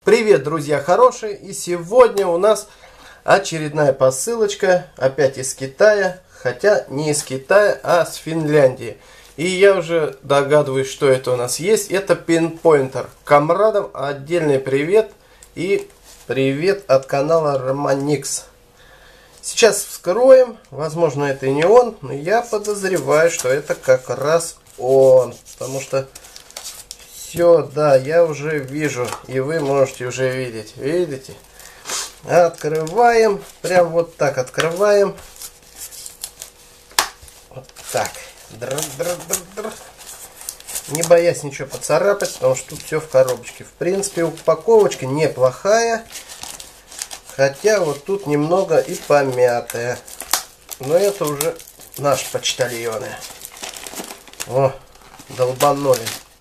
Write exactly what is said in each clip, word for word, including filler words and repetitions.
Привет, друзья хорошие! И сегодня у нас очередная посылочка, опять из Китая, хотя не из Китая, а с Финляндии. И я уже догадываюсь, что это у нас есть. Это пинпоинтер. Камрадам отдельный привет и привет от канала Романикс. Сейчас вскроем, возможно это и не он, но я подозреваю, что это как раз он, потому что все, да, я уже вижу, и вы можете уже видеть. Видите? Открываем. Прям вот так открываем. Вот так. Др -др -др -др. Не боясь ничего поцарапать, потому что тут все в коробочке. В принципе, упаковочка неплохая. Хотя вот тут немного и помятая. Но это уже наши почтальоны. О, долбанули.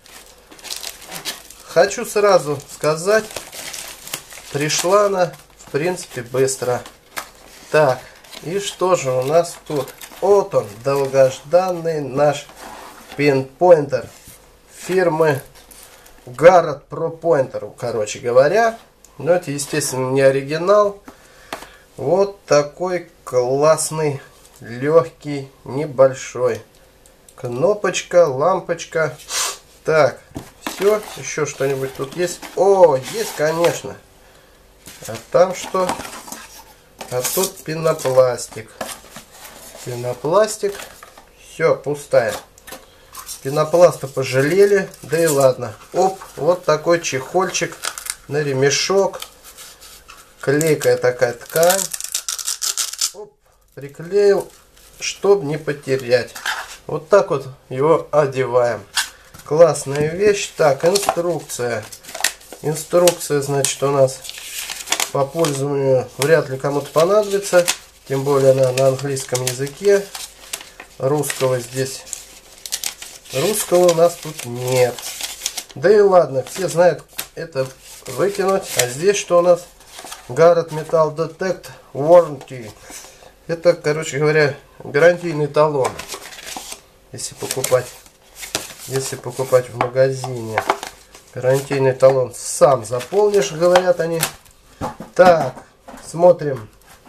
Хочу сразу сказать, пришла она, в принципе, быстро. Так, и что же у нас тут? Вот он, долгожданный наш пинпоинтер фирмы Garrett Pro Pointer, короче говоря. Но это, естественно, не оригинал. Вот такой классный, легкий, небольшой. Кнопочка, лампочка. Так. Все, еще что-нибудь тут есть? О, есть, конечно. А там что? А тут пенопластик. Пенопластик. Все, пустая. Пенопласта пожалели. Да и ладно. Оп, вот такой чехольчик на ремешок. Клейкая такая ткань. Оп, приклеил, чтобы не потерять. Вот так вот его одеваем. Классная вещь. Так, инструкция. Инструкция, значит, у нас по пользованию вряд ли кому-то понадобится. Тем более она на английском языке. Русского здесь. Русского у нас тут нет. Да и ладно, все знают это выкинуть. А здесь что у нас? Garrett Metal Detect Warranty. Это, короче говоря, гарантийный талон. Если покупать. Если покупать в магазине. Гарантийный талон сам заполнишь, говорят они. Так, смотрим.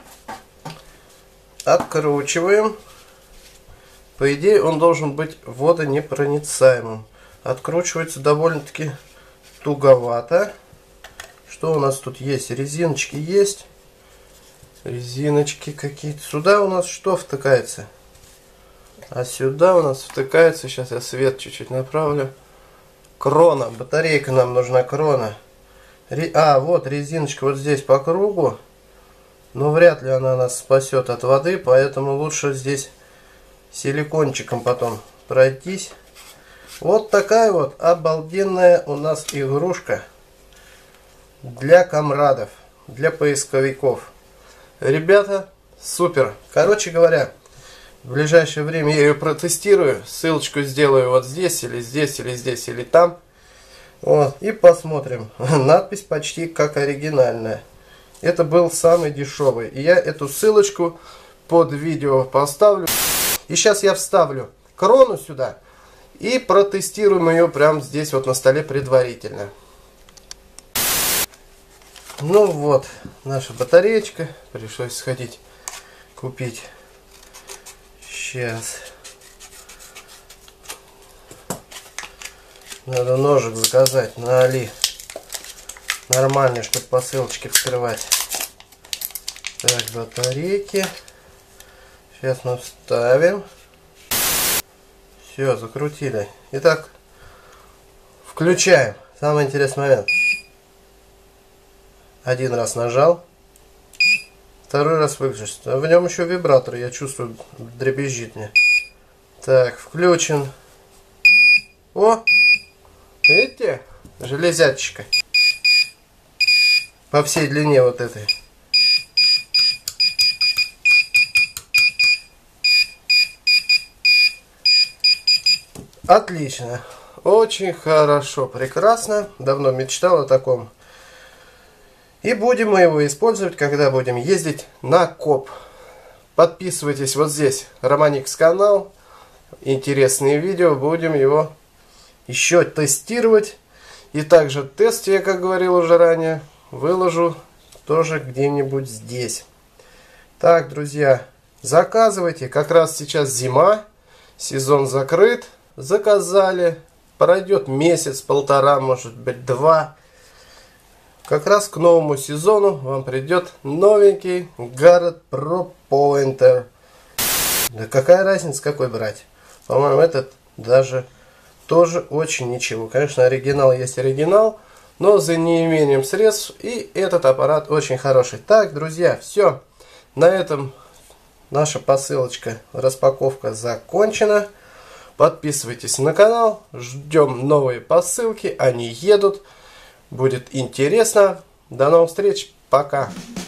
Откручиваем. По идее он должен быть водонепроницаемым. Откручивается довольно-таки туговато. Что у нас тут есть? Резиночки есть. Резиночки какие-то. Сюда у нас что втыкается? А сюда у нас втыкается, сейчас я свет чуть-чуть направлю. Крона, батарейка нам нужна, крона. Ре, а, вот резиночка вот здесь по кругу. Но вряд ли она нас спасет от воды, поэтому лучше здесь силикончиком потом пройтись. Вот такая вот обалденная у нас игрушка для камрадов, для поисковиков. Ребята, супер. Короче говоря, в ближайшее время я ее протестирую. Ссылочку сделаю вот здесь, или здесь, или здесь, или там. Вот, и посмотрим. Надпись почти как оригинальная. Это был самый дешевый. И я эту ссылочку под видео поставлю. И сейчас я вставлю крону сюда. И протестируем ее прямо здесь вот на столе предварительно. Ну вот, наша батареечка. Пришлось сходить купить. Сейчас. Надо ножик заказать на Али. Нормальный, чтобы посылочки вскрывать. Так, батарейки. Сейчас мы вставим. Все, закрутили. Итак, включаем. Самый интересный момент. Один раз нажал. Второй раз выключить. В нем еще вибратор, я чувствую, дребезжит мне. Так, включен. О! Видите? Железячка. По всей длине вот этой. Отлично. Очень хорошо, прекрасно. Давно мечтал о таком. И будем мы его использовать, когда будем ездить на коп. Подписывайтесь вот здесь, Романикс канал. Интересные видео, будем его еще тестировать И также тест, я как говорил уже ранее, выложу тоже где-нибудь здесь. Так, друзья, заказывайте. Как раз сейчас зима, сезон закрыт. Заказали. Пройдет месяц, полтора, может быть два. Как раз к новому сезону вам придет новенький Garrett Pro Pointer. Да какая разница, какой брать? По-моему, этот даже тоже очень ничего. Конечно, оригинал есть оригинал, но за неимением средств. И этот аппарат очень хороший. Так, друзья, все. На этом наша посылочка, распаковка закончена. Подписывайтесь на канал. Ждем новые посылки. Они едут. Будет интересно. До новых встреч. Пока.